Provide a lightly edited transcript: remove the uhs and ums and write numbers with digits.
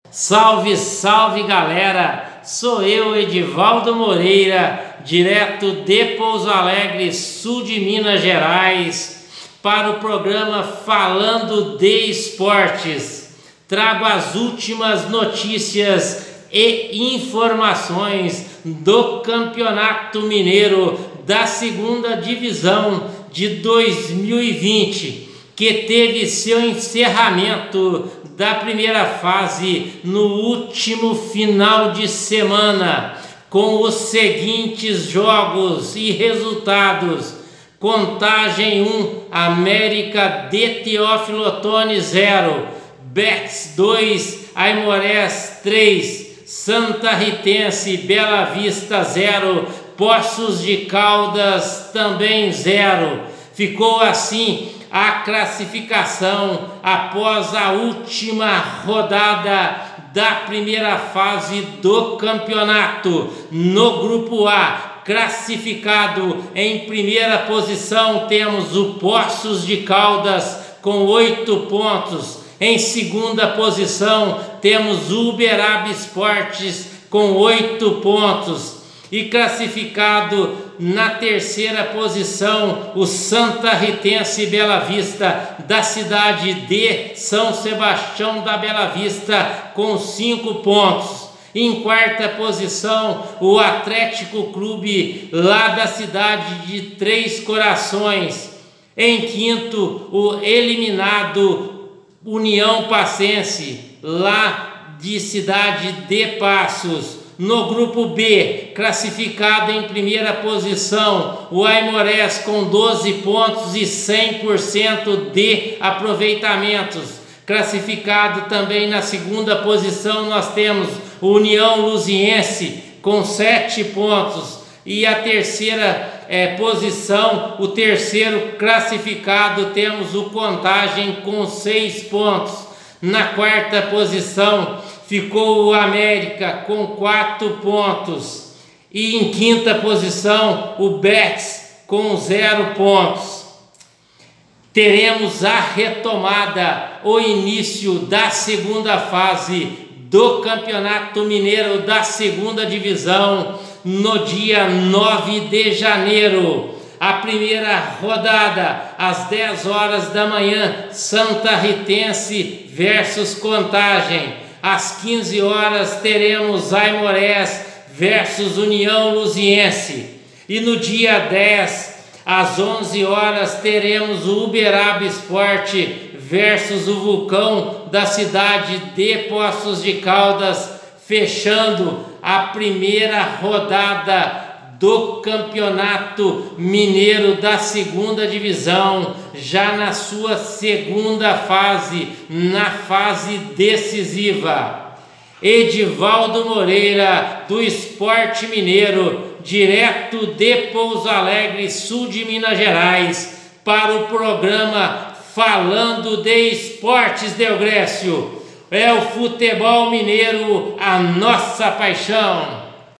Salve, salve galera! Sou eu, Edivaldo Moreira, direto de Pouso Alegre, sul de Minas Gerais, para o programa Falando de Esportes. Trago as últimas notícias e informações do Campeonato Mineiro da Segunda Divisão de 2020, que teve seu encerramento da primeira fase no último final de semana, com os seguintes jogos e resultados: Contagem 1, América de Teófilo Otoni 0, Betis 2, Aimorés 3, Santa Ritense Bela Vista 0, Poços de Caldas também 0. Ficou assim a classificação após a última rodada da primeira fase do campeonato. No grupo A, classificado em primeira posição, temos o Poços de Caldas com 8 pontos. Em segunda posição, temos o Uberaba Esportes com 8 pontos. E classificado na terceira posição, o Santa Ritense Bela Vista, da cidade de São Sebastião da Bela Vista, com 5 pontos. Em quarta posição, o Atlético Clube, lá da cidade de Três Corações. Em quinto, o eliminado União Passense, lá de cidade de Passos. No grupo B, classificado em primeira posição, o Aimorés com 12 pontos e 100% de aproveitamentos. Classificado também na segunda posição, nós temos o União Luziense com 7 pontos. E a terceira posição, o terceiro classificado, temos o Contagem com 6 pontos. Na quarta posição ficou o América com 4 pontos. E em quinta posição, o Betis com 0 pontos. Teremos a retomada, o início da segunda fase do Campeonato Mineiro da Segunda Divisão no dia 9 de janeiro. A primeira rodada, às 10 horas da manhã, Santa Ritense versus Contagem. Às 15 horas teremos Aimorés versus União Luziense. E no dia 10, às 11 horas, teremos o Uberaba Esporte versus o Vulcão da cidade de Poços de Caldas, fechando a primeira rodada do Campeonato Mineiro da Segunda Divisão, já na sua segunda fase, na fase decisiva. Edivaldo Moreira, do Esporte Mineiro, direto de Pouso Alegre, sul de Minas Gerais, para o programa Falando de Esportes, Deogrécio. É o futebol mineiro a nossa paixão.